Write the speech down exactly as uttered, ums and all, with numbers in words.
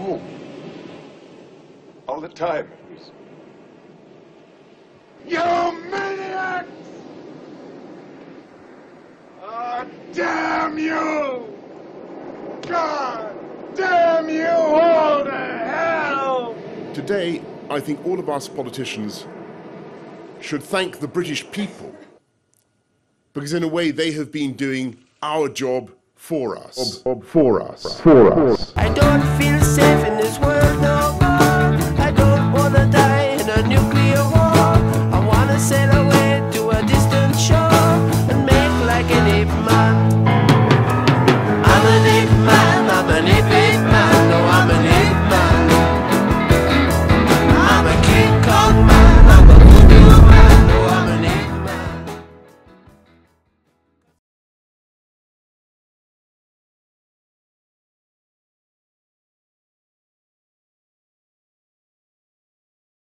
home. All the time, it was... You maniacs! Ah, damn you! God damn you all to hell! Today, I think all of us politicians should thank the British people, because in a way they have been doing our job for us. For us. For us. I don't feel safe in this world.